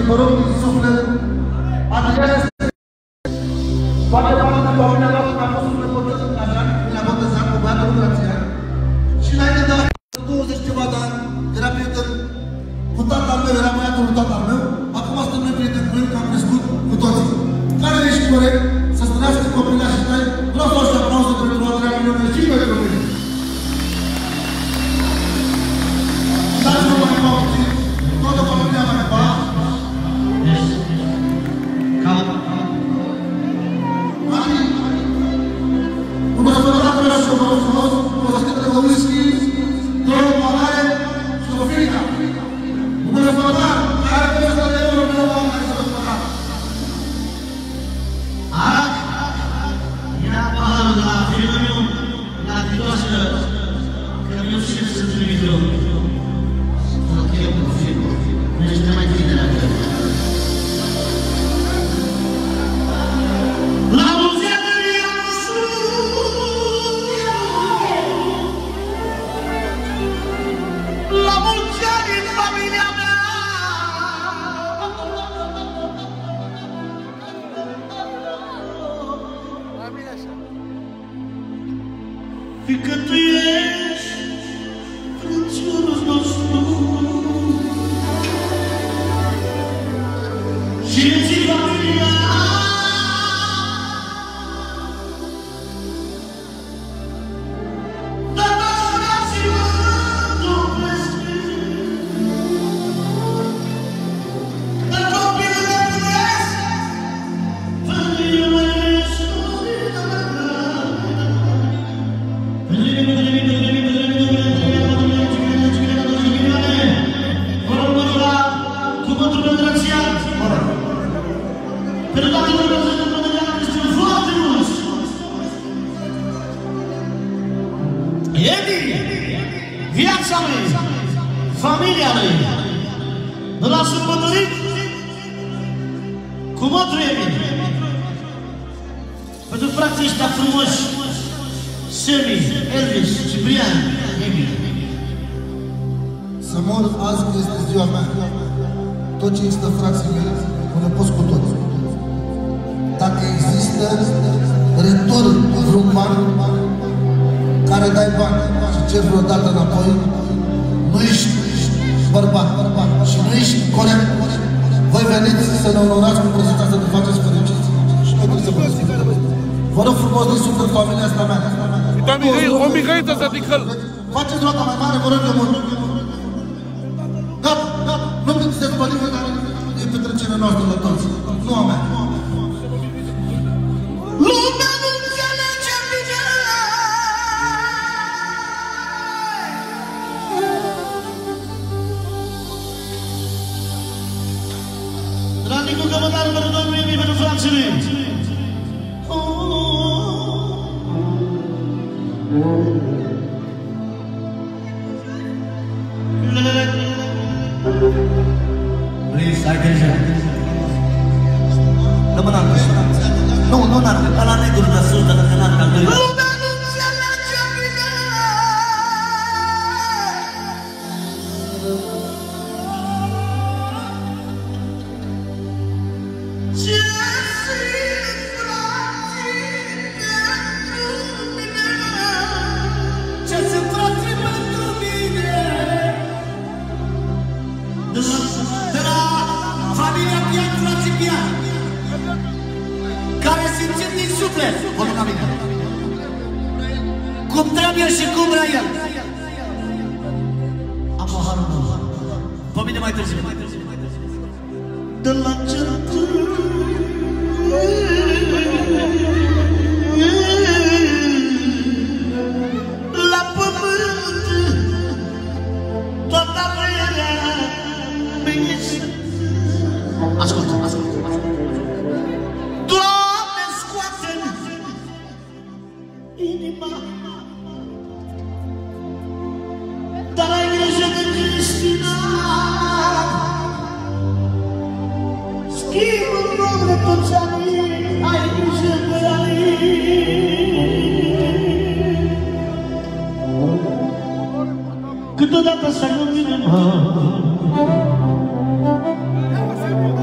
vă rog din suflet, Adrian este toate oamenii de familia noastră care a fost botezat cu băiatul lui Grațian. Și înainte de 20 ceva de ani, era prieten cu tatăl meu, era băiatul lui tatăl meu, acum suntem noi prieteni cu el, că am crescut cu toții. Care ești corect să strănească copilașii tăi? Vreau să faci aplauze pentru Adrian Milioane și noi pentru mine. Dați-vă mai puțin, toată familia mea va. Fică tu ești frățiorul nostru și ții familia. Viața lui, familia lui, nu l-a sărbătorit cu mătru Emi. Pentru frații ăștia frumoși, Semi, Elvis, Ciprian, Emi. Să mor azi că este ziua mea. Tot ce există frații mei, mă năpost cu toți. Dacă există retor vreun ban care dai bani și ceri vreodată înapoi, nu ești bărbat și nu ești corect. Voi veniți să ne onorați cu prezența, să ne faceți fericiți și noi trebuie să vă respectăm. Vă rog frumos din suflet familia asta mea. O migăiță să dică-l. Faceți roata mai mare, vă rog eu mult. Gata, nu plictiseți pe nimeni, dar e petrecerea noastră la toți. Nu a mea. Lumea nu înțelege bine. Dragul cămătar, pentru domnul Emi, pentru frații lui. Please, ai grijă. Dă-mă n-altă. Nu n-altă. Ăla negru de sus, dacă n-altă. Lumea nu înțelege bine. Ce simt, frații, pentru mine? Ce simt, frații, pentru mine? De la familia Pian, frații Pian, care simțim din suflet, vă rog la mine, cum trebuie și cum vrea el. Am o harul meu, pe mine mai târziu. De la cercuri la pământ, toată averea mea. Ascultă, ascultă. Doamne, scoate-mi inima, dar ai grijă de Cristina. Schimbă-mi, Doamne, toți anii, ai grijă de ei. Câteodată să nu vine,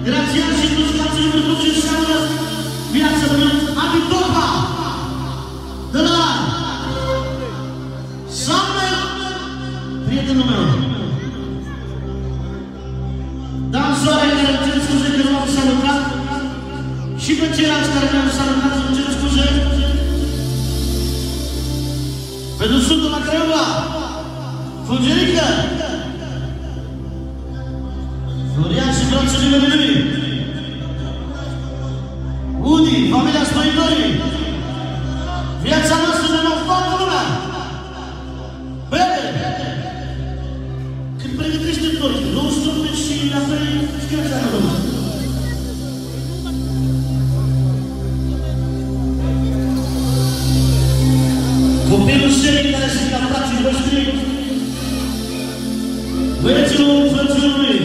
grațian și toți fraților tot ce înseamnă viață bună, Adi Topa, de la Samuel, prietenul meu. Dan Soare, care îmi cer scuze că nu am salutat, și pe ceilalți care mi-am salutat îmi cer scuze. Pentru Sudul la Craiova, Fulgerică, Florian și fraților lui, Udi, familia Spăitorii, viața noastră de nou, toată lumea. Bebe, când pregătește tot, 280 și la fel, scrieți acolo. Copilul serii care sunt ca frații voștri, băieților, frăților lui.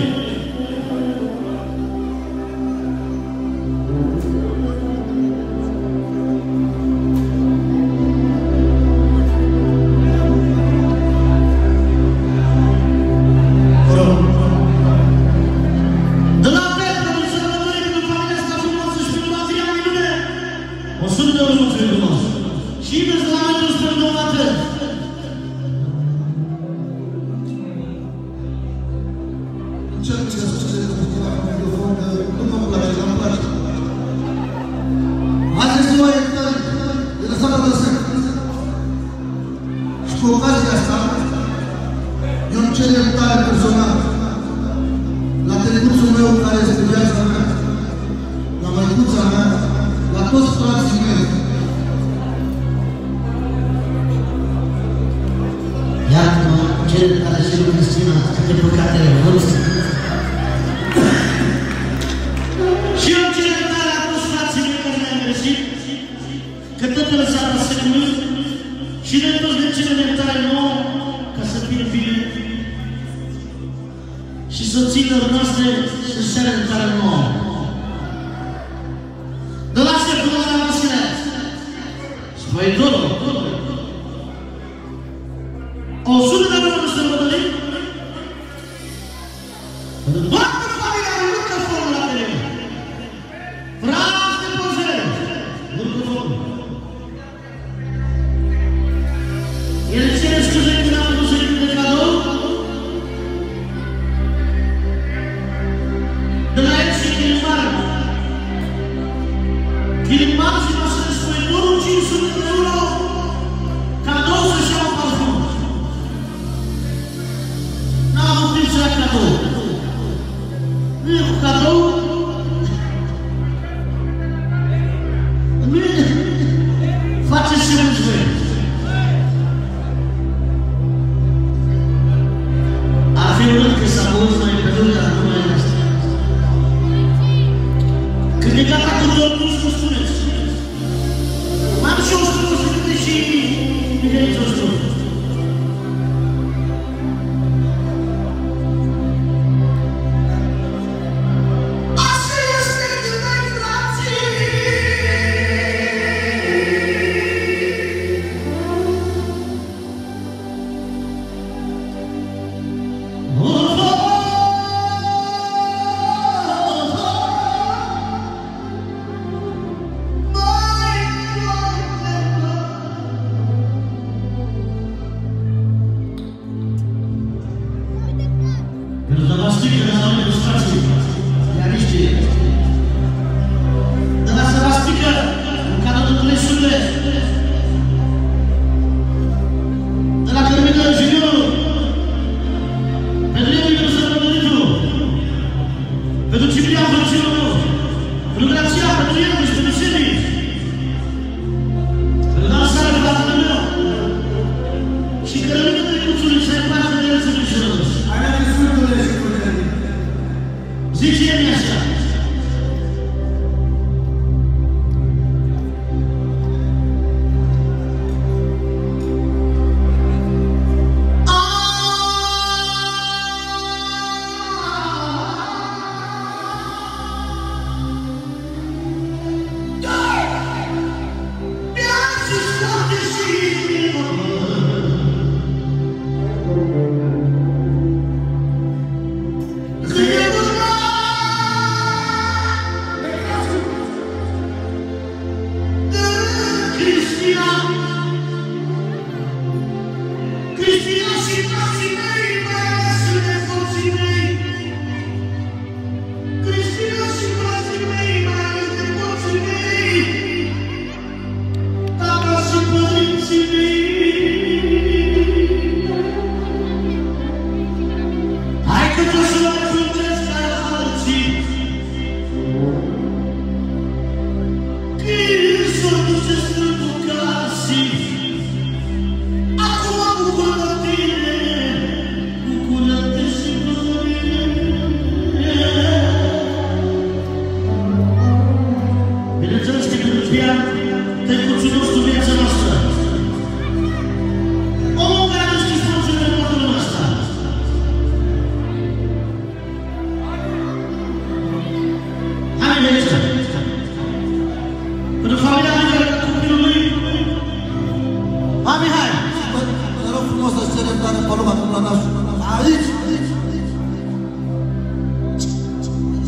Cu ocazia asta, eu îmi cer iertare personal la telecuțul meu care este viața mea, la măicuța mea, la toți frații mei. Iartă-mă, cel care și lui Cristina, câte păcatele vârstă. Și eu cer iertare la toți frații mei care ne-am greșit, că totul s-a răsărit și de toți de cele iertare nouă, ca să fie bine. Și soțiilor noastre să-și ceară iertare nouă. De la șeful de la Vasile, Spăitorul, 100 de euro sărbătorii, pentru toată familia lui Luca Fonul la tele. Frați de pozele, Luca Fonul. El cere scuze când am pus de cadou, de la el și Chilimar. Chilimar și Vasile Spăitorul, 500 de euro, cadou să-și iau parfum. N-am avut timp să ia cadou. Nu e cu cadou. Nu e. Faceți ce vreți voi. Ar fi urât că s-a pus mai pe dul, dar nu mai este. Când e gata cu totul, nu spuneți. Am și 100 și Mihăiță 100.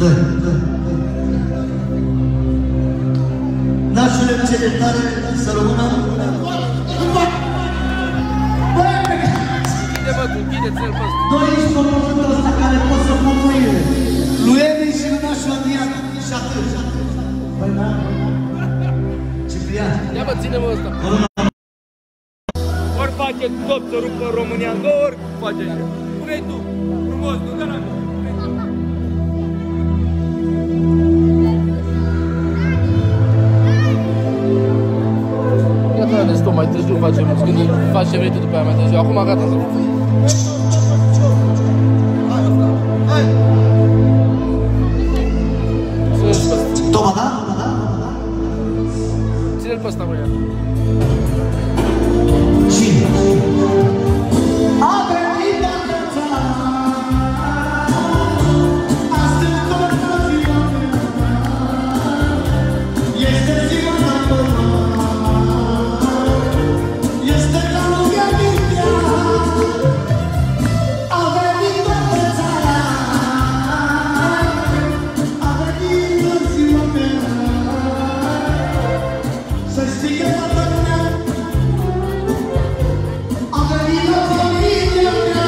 Dă. Nașule cele tare să rămână. Închide-ți-l pe ăsta. Doi ești comportul ăsta care pot să pun mâine. Lui Emi și lui nașul Adrian. Și atât. Păi da. Ciprian. Ia bă, ține-mă ăsta. Ori face tot să rupă România în două, ori face așa. Pune-i tu, frumos, nu de la mine. Gata, ne stăm mai târziu, facem, când faci ce vrei tu după aia mai târziu. Acum gata să fac. Hai! Ține-l pe ăsta. Toma, da? Ține-l pe ăsta, măia. Cine? A venit la viața, astăzi tot la ziua mea, este ziua mea, este ca lumea mintea. A venit toată țara, a venit la ziua mea, să știe toată lumea. A venit la familia mea.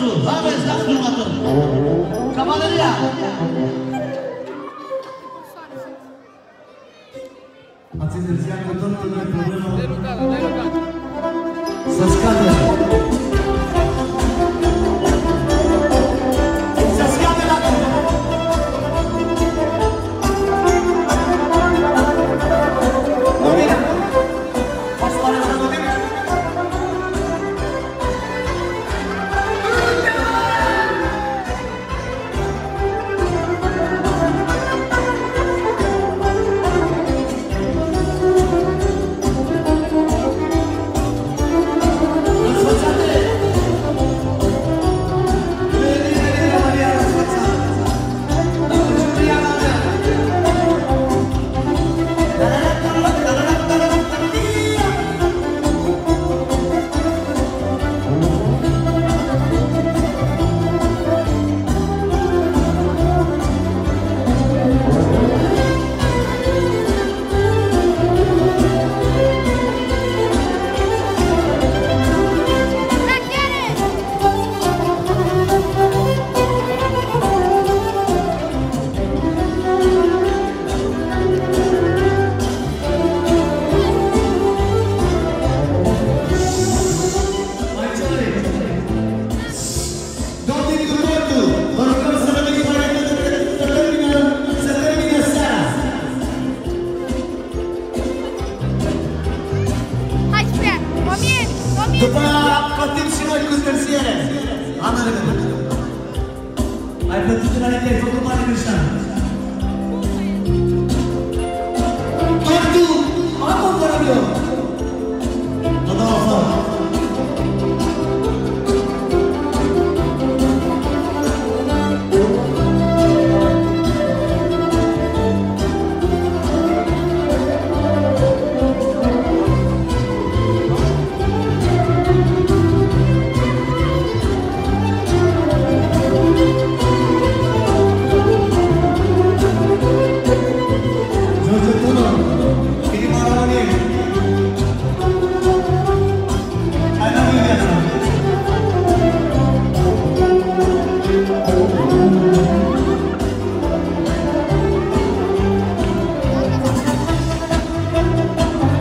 nostru. Aveți la următor. Cavaleria. Ați întârziat cu tot de problemă. Să scade. Să scade la gând. Domina. Poți pare să domina? După aia plătim și noi cu întârziere. Ana, ai plătit înainte, ai făcut mare greșeală.